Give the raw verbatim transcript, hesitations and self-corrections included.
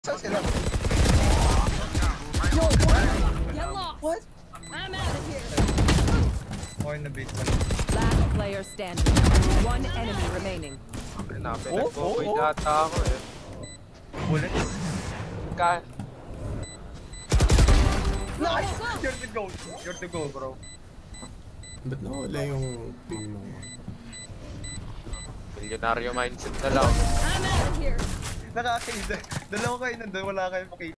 Saan sila? Yo, what? Get lost. What? I'm out of here. Okay, na-bait ka. Last player standing. One enemy remaining. Pinag-go-boy data ako eh. Bullet? Ka... Nice! You're the goal. You're the goal, bro. Ba't nawala yung ping mo? Milyonaryo mindset na lang. I'm out of here. Nakakaisa. Dalawa kayo nandun, wala kayo makita.